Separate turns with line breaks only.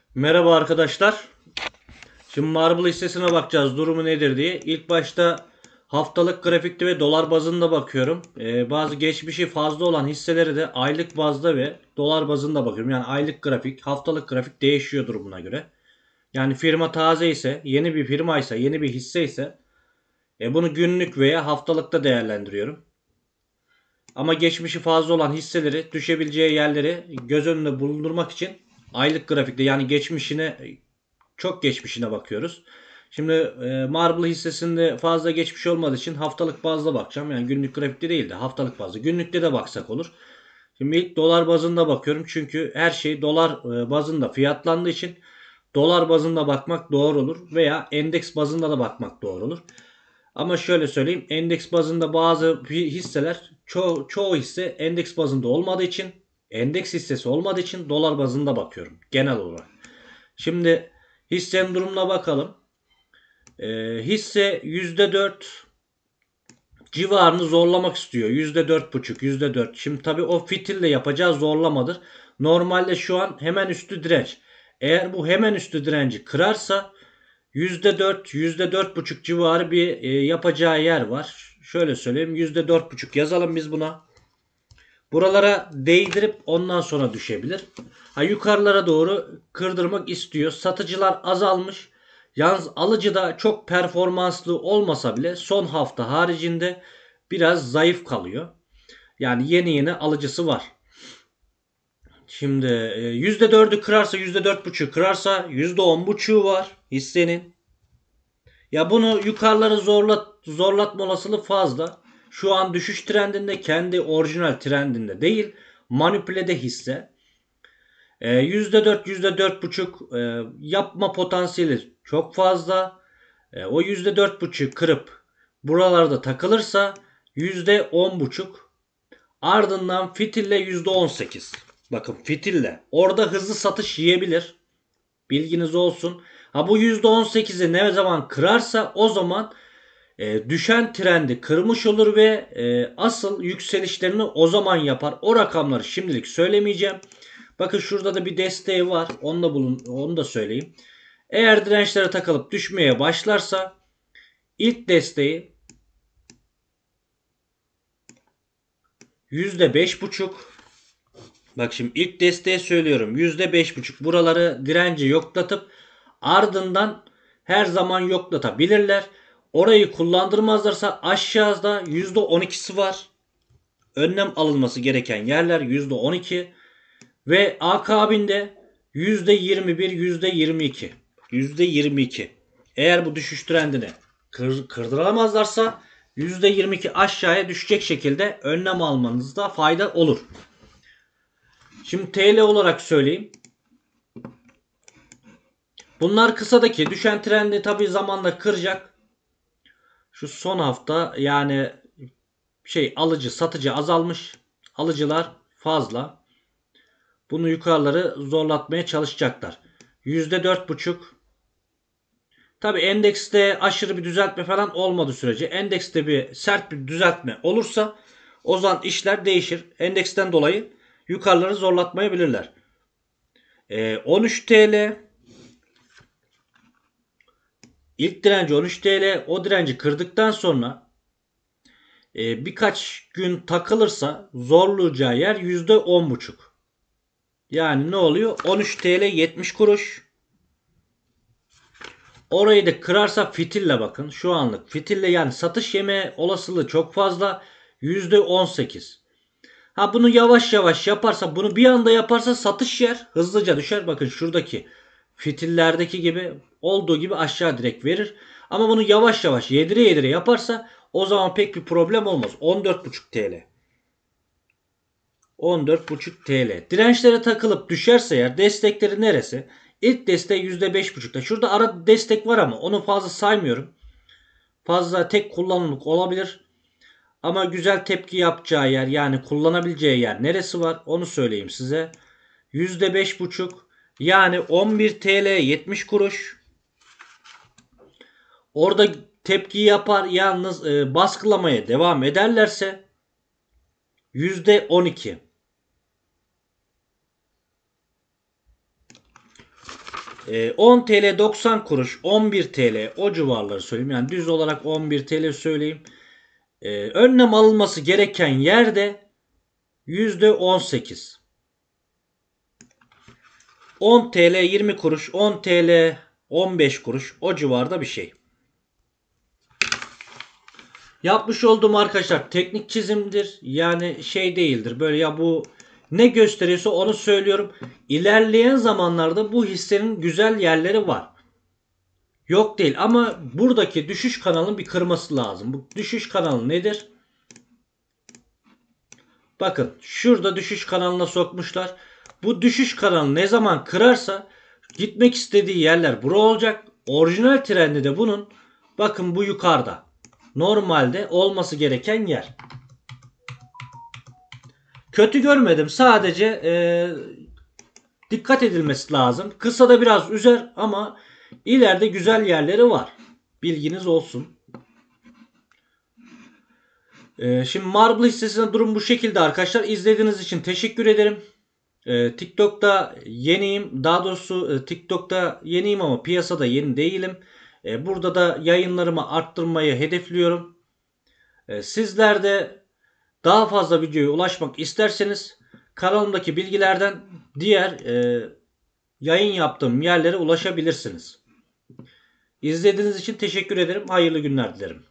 Merhaba arkadaşlar. Şimdi Marble hissesine bakacağız durumu nedir diye. İlk başta haftalık grafikte ve dolar bazında bakıyorum. Bazı geçmişi fazla olan hisseleri de aylık bazda ve dolar bazında bakıyorum. Yani aylık grafik, haftalık grafik değişiyor durumuna göre. Yani firma taze ise, yeni bir firma ise, yeni bir hisse ise bunu günlük veya haftalıkta değerlendiriyorum. Ama geçmişi fazla olan hisseleri, düşebileceği yerleri göz önünde bulundurmak için aylık grafikte yani çok geçmişine bakıyoruz. Şimdi Marble hissesinde fazla geçmiş olmadığı için haftalık bazda bakacağım. Yani günlük grafikte değil de haftalık bazda. Günlükte de baksak olur. Şimdi ilk dolar bazında bakıyorum. Çünkü her şey dolar bazında fiyatlandığı için dolar bazında bakmak doğru olur. Veya endeks bazında da bakmak doğru olur. Ama şöyle söyleyeyim. Endeks bazında bazı hisseler çoğu hisse endeks bazında olmadığı için endeks hissesi olmadığı için dolar bazında bakıyorum. Genel olarak. Şimdi hissenin durumuna bakalım. Hisse %4 civarını zorlamak istiyor. %4,5, %4. Şimdi tabii o fitille yapacağı zorlamadır. Normalde şu an hemen üstü direnç. Eğer bu hemen üstü direnci kırarsa %4, %4,5 civarı bir yapacağı yer var. Şöyle söyleyeyim. %4,5 yazalım biz buna. Buralara değdirip ondan sonra düşebilir. Yukarılara doğru kırdırmak istiyor. Satıcılar azalmış. Yalnız alıcı da çok performanslı olmasa bile son hafta haricinde biraz zayıf kalıyor. Yani yeni alıcısı var. Şimdi %4'ü kırarsa %4,5 kırarsa %10,5'u var hissenin. Ya bunu yukarıları zorlatma olasılığı fazla. Şu an düşüş trendinde, kendi orijinal trendinde değil. Manipülede hisse. %4, %4,5 yapma potansiyeli çok fazla. O %4,5 kırıp buralarda takılırsa %10,5, ardından fitille %18. Bakın fitille. Orada hızlı satış yiyebilir. Bilginiz olsun. Bu %18'i ne zaman kırarsa o zaman düşen trendi kırmış olur ve asıl yükselişlerini o zaman yapar. O rakamları şimdilik söylemeyeceğim. Bakın şurada da bir desteği var. Onu da söyleyeyim. Eğer dirençlere takılıp düşmeye başlarsa ilk desteği %5,5. Bak şimdi ilk desteği söylüyorum. %5,5. Buraları direnci yoklatıp ardından her zaman yoklatabilirler. Orayı kullandırmazlarsa aşağıda %12'si var. Önlem alınması gereken yerler %12 ve akabinde %21, %22. %22. Eğer bu düşüş trendini kırdıramazlarsa %22 aşağıya düşecek şekilde önlem almanızda fayda olur. Şimdi TL olarak söyleyeyim. Bunlar kısadaki düşen trendi tabi zamanla kıracak. Şu son hafta yani alıcı satıcı azalmış. Alıcılar fazla. Bunu yukarıları zorlatmaya çalışacaklar. %4,5. Tabi endekste aşırı bir düzeltme falan olmadığı sürece, endekste bir sert bir düzeltme olursa o zaman işler değişir. Endeksten dolayı yukarıları zorlatmayabilirler. 13 TL ilk direnci 13 TL, o direnci kırdıktan sonra birkaç gün takılırsa zorlayacağı yer %10,5. Yani ne oluyor? 13 TL 70 kuruş. Orayı da kırarsa fitille bakın. Şu anlık fitille yani satış yeme olasılığı çok fazla. %18. Bunu yavaş yavaş yaparsa, bunu bir anda yaparsa satış yer hızlıca düşer. Bakın şuradaki fitillerdeki gibi olduğu gibi aşağı direkt verir. Ama bunu yavaş yavaş yedire yedire yaparsa o zaman pek bir problem olmaz. 14,5 TL. 14,5 TL. Dirençlere takılıp düşerse eğer destekleri neresi? İlk desteği %5,5'ta. Şurada ara destek var ama onu fazla saymıyorum. Fazla tek kullanımlık olabilir. Ama güzel tepki yapacağı yer, yani kullanabileceği yer neresi var onu söyleyeyim size. %5,5 yani 11 TL 70 kuruş. Orada tepki yapar, yalnız baskılamaya devam ederlerse %12. 10 TL 90 kuruş, 11 TL o civarları söyleyeyim. Yani düz olarak 11 TL söyleyeyim. Önlem alınması gereken yerde %18. 10 TL 20 kuruş, 10 TL 15 kuruş o civarda bir şey. Yapmış olduğum arkadaşlar teknik çizimdir. Yani şey değildir. Böyle ya bu ne gösteriyorsa onu söylüyorum. İlerleyen zamanlarda bu hissenin güzel yerleri var. Yok değil ama buradaki düşüş kanalının bir kırması lazım. Bu düşüş kanalı nedir? Bakın şurada düşüş kanalına sokmuşlar. Bu düşüş kanalı ne zaman kırarsa gitmek istediği yerler bura olacak. Orijinal trendi de bunun bakın bu yukarıda. Normalde olması gereken yer. Kötü görmedim. Sadece dikkat edilmesi lazım. Kısa da biraz üzer ama ileride güzel yerleri var. Bilginiz olsun. Şimdi Marble hissesinde durum bu şekilde arkadaşlar. İzlediğiniz için teşekkür ederim. TikTok'ta yeniyim. Daha doğrusu TikTok'ta yeniyim ama piyasada yeni değilim. Burada da yayınlarımı arttırmayı hedefliyorum. Sizler de daha fazla videoya ulaşmak isterseniz kanalımdaki bilgilerden diğer yayın yaptığım yerlere ulaşabilirsiniz. İzlediğiniz için teşekkür ederim. Hayırlı günler dilerim.